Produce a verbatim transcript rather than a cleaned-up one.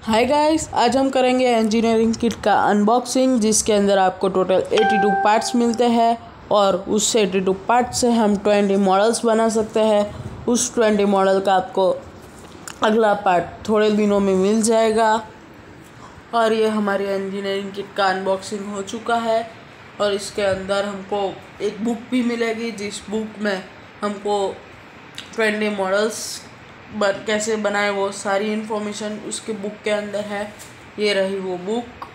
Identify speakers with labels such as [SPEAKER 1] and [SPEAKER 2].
[SPEAKER 1] Hi guys, आज हम करेंगे इंजीनियरिंग किट का अनबॉक्सिंग, जिसके अंदर आपको टोटल बयासी पार्ट्स मिलते हैं और उस बयासी पार्ट्स से हम बीस मॉडल्स बना सकते हैं। उस बीस मॉडल का आपको अगला पार्ट थोड़े दिनों में मिल जाएगा। और ये हमारी इंजीनियरिंग किट का अनबॉक्सिंग हो चुका है और इसके अंदर हमको एक बुक भी मिलेगी, जिस बुक में हमको बीस मॉडल्स बन कैसे बनाए वो सारी इन्फॉर्मेशन उसके बुक के अंदर है। ये रही वो बुक।